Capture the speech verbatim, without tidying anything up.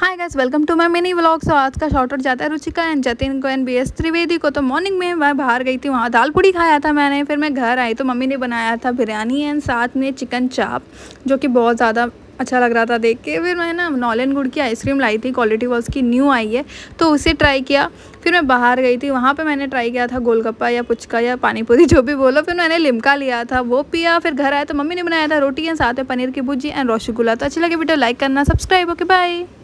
Hi guys, welcome to my mini vlog. So आज का short out जाता है रुचिका एंड जतिन को एंड बी एस त्रिवेदी को। तो मॉर्निंग में मैं बाहर गई थी, वहाँ दाल पूड़ी खाया था मैंने। फिर मैं घर आई तो मम्मी ने बनाया था बिरयानी एंड साथ में चिकन चाप, जो कि बहुत ज़्यादा अच्छा लग रहा था देख के। फिर मैं ना नॉलेन गुड़ की आइसक्रीम लाई थी, क्वालिटी वर्ल्स की न्यू आई है, तो उसे ट्राई किया। फिर मैं बाहर गई थी, वहाँ पे मैंने ट्राई किया था गोलगप्पा या पुचका या पानीपुरी, जो भी बोलो। फिर मैंने लिमका लिया था, वो पिया। फिर घर आया तो मम्मी ने बनाया था रोटी एंड साथ में पनीर की भुजी एंड रसगुल्ला। तो अच्छी लगी वीडियो लाइक करना, सब्सक्राइब। Okay bye.